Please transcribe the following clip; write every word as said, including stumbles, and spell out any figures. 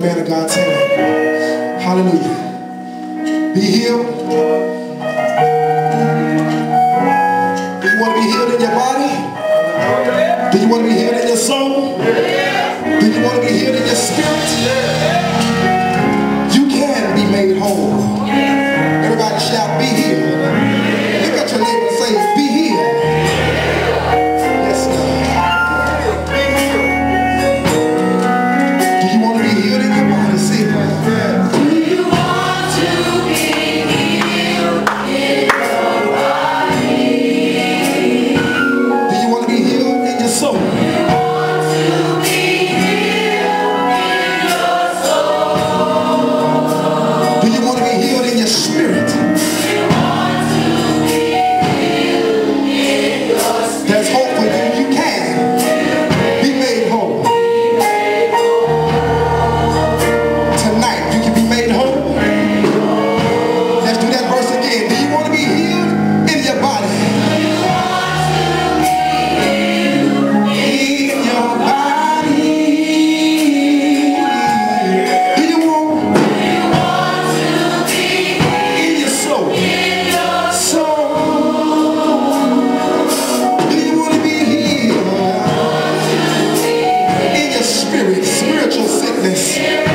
Man of God's hand. Hallelujah. Be healed. Do you want to be healed in your body? Do you want to be healed in your soul? Do you want to be healed in your spirit? You can be made whole. Everybody shout, be healed. Look at your neighbor and say, be healed. Yes, God. Do you want to be healed in your body? See it right there. Do you want to be healed in your body? Do you want to be healed in your soul? Do you want to be healed in your soul? Do you want to be healed in your spirit? Do you want to be healed in your spirit? There's hope for you. You can be made whole. Tonight, you can be made whole. Let's do that verse again. Do you want to be healed in your body? Do you want to be healed in your body? Do you want, do you want to be in your soul? In your soul. Do you want to be healed in your spirit? Spiritual sickness.